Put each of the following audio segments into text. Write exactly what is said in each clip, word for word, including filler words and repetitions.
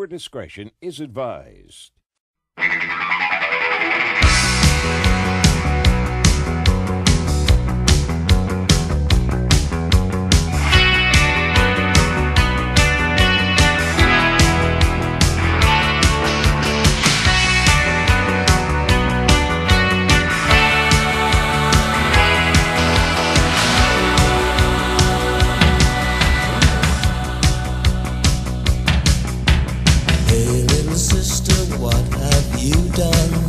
Viewer discretion is advised. What have you done?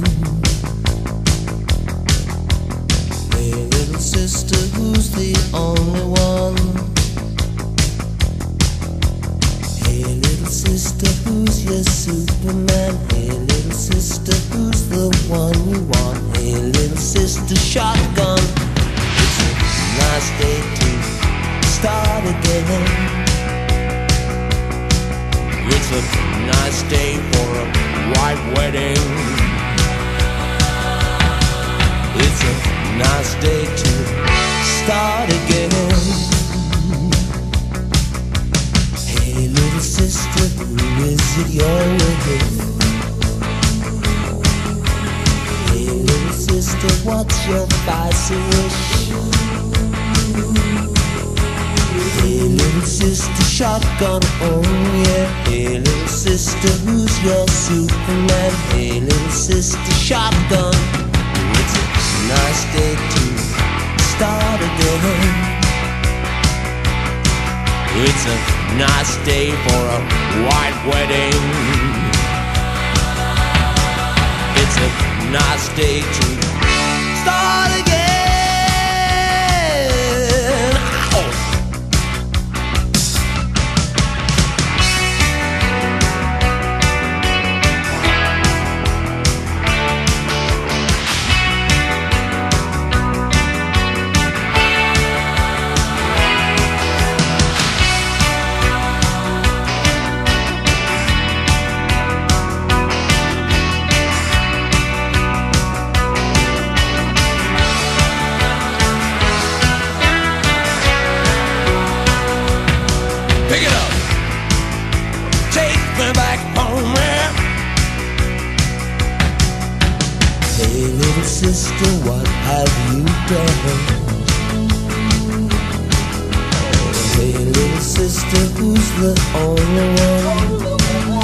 Hey little sister, who's the only one? Hey little sister, who's your Superman? Hey little sister, who's the one you want? Hey little sister, shotgun. It's a nice day to start again. It's a nice day for a white wedding. It's a nice day to start again. Hey little sister, who is it you're with? Hey little sister, what's your spicy wish? Hey little sister, shotgun, oh yeah. Hey little sister, who's your Superman? Hey little sister, shotgun. It's a nice day to start again. It's a nice day for a white wedding. It's a nice day to start again. Pick it up, take me back home, man. Hey little sister, what have you done? Hey little sister, who's the only one?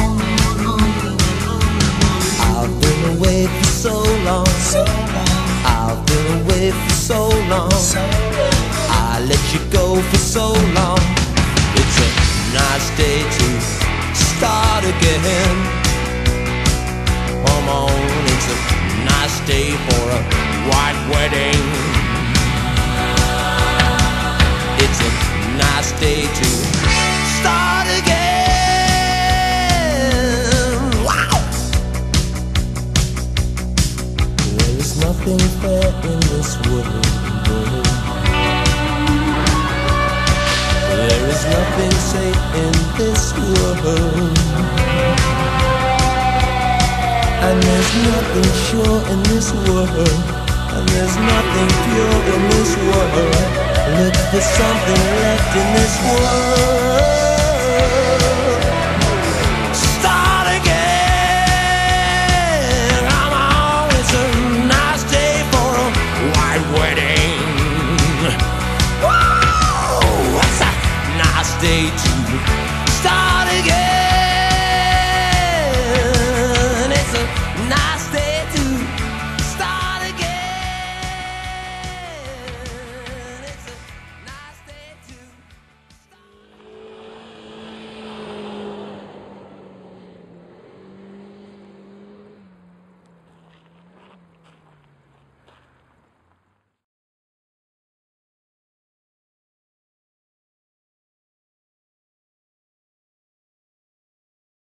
I've been away for so long. I've been away for so long. I let you go for so long. It's a nice day to start again. Come on, it's a nice day for a white wedding. It's a nice day to start again. Wow! There is nothing fair in this world. There is nothing safe in this world, and there's nothing sure in this world, and there's nothing pure in this world. Look for something left in this world.